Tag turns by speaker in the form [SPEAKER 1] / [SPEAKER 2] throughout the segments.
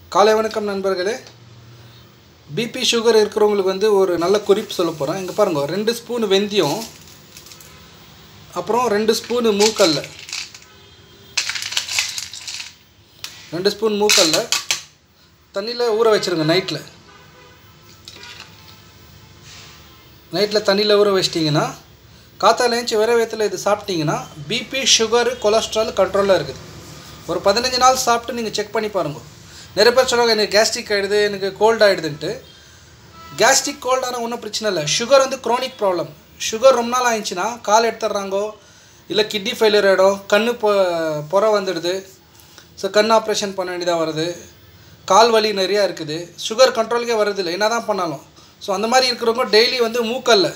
[SPEAKER 1] காலை வணக்கம் நண்பர்களே. பிபி சுகர் இருக்கிறவங்களுக்கு வந்து ஒரு நல்ல குறிப்பு சொல்ல போகிறேன். இங்கே பாருங்கள், 2 ஸ்பூன் வெந்தயம், அப்புறம் 2 ஸ்பூன் மூக்கல்ல, 2 ஸ்பூன் மூக்கல்ல தண்ணியில் ஊற வச்சுருங்க. நைட்டில் தண்ணியில் ஊற வச்சிட்டிங்கன்னா காத்தால ஏஞ்சி வேற வயத்தில் இது சாப்பிட்டீங்கன்னா பிபி சுகரு கொலஸ்ட்ரால் கண்ட்ரோலில் இருக்குது. ஒரு 15 நாள் சாப்பிட்டு நீங்கள் செக் பண்ணி பாருங்கள். நிறைய பேர் சொல்லுவாங்க எனக்கு கேஸ்ட்ரிக் ஆகிடுது, எனக்கு கோல்டு ஆகிடுதுன்ட்டு. கேஸ்ட்ரிக் கோல்டான ஒன்றும் பிரச்சனை இல்லை. சுகர் வந்து க்ரோனிக் ப்ராப்ளம். சுகர் ரொம்ப நாள் ஆயிடுச்சுன்னா கால் எடுத்துடுறாங்கோ, இல்லை கிட்னி ஃபெயிலியர் ஆகிடும், கண்ணு புற வந்துடுது. ஸோ கண் ஆப்ரேஷன் பண்ண வேண்டியதாக வருது, கால் வலி நிறையா இருக்குது. சுகர் கண்ட்ரோலுக்கே வருதில்லை என்ன தான் பண்ணாலும். ஸோ அந்த மாதிரி இருக்கிறவங்க டெய்லி வந்து மூக்கல்ல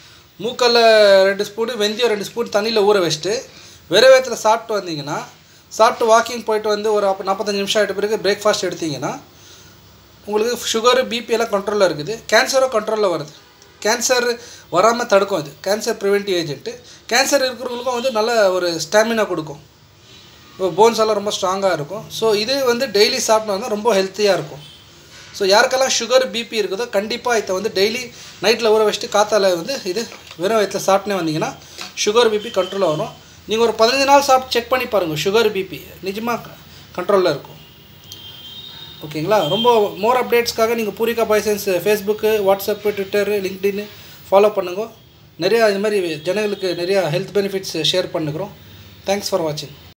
[SPEAKER 1] 2 ஸ்பூனு, வெந்தயம் 2 ஸ்பூன் தண்ணியில் ஊற வச்சுட்டு வெறும் வயித்துல சாப்பிட்டு வந்தீங்கன்னா, சாப்பிட்டு வாக்கிங் போயிட்டு வந்து ஒரு 45 நிமிஷம் ஆகிட்ட பிறகு பிரேக்ஃபாஸ்ட் எடுத்திங்கன்னா உங்களுக்கு சுகரு பிபி எல்லாம் கண்ட்ரோலில் இருக்குது. கேன்சரும் கண்ட்ரோலில் வருது. கேன்சர் வராமல் தடுக்கும். இது கேன்சர் ப்ரிவென்டிவ் ஏஜென்ட்டு. கேன்சர் இருக்கிறவங்களுக்கும் வந்து நல்ல ஒரு ஸ்டாமினா கொடுக்கும். போன்ஸ் எல்லாம் ரொம்ப ஸ்ட்ராங்காக இருக்கும். ஸோ இது வந்து டெய்லி சாப்பிட்டு வந்தால் ரொம்ப ஹெல்த்தியாக இருக்கும். ஸோ யாருக்கெல்லாம் சுகர் பிபி இருக்குதோ கண்டிப்பாக இதை வந்து டெய்லி நைட்டில் ஊற வச்சுட்டு காத்தால வந்து இது வெறும் வயிற்றில் சாப்பிட்டே வந்தீங்கன்னா சுகர் பிபி கண்ட்ரோலாக வரும். நீங்கள் ஒரு 15 நாள் சாப்பிட்டு செக் பண்ணி பாருங்கள், சுகர் பிபி நிஜமாக கண்ட்ரோலில் இருக்கும். ஓகேங்களா? ரொம்ப மோர் அப்டேட்ஸ்க்காக நீங்கள் பூரிகா பைசன்ஸ் Facebook, WhatsApp, Twitter, LinkedIn follow பண்ணுங்க. நிறையா இது மாதிரி ஜனங்களுக்கு நிறையா ஹெல்த் பெனிஃபிட்ஸ் ஷேர் பண்ணுகிறோம். தேங்க்ஸ் ஃபார் வாட்சிங்.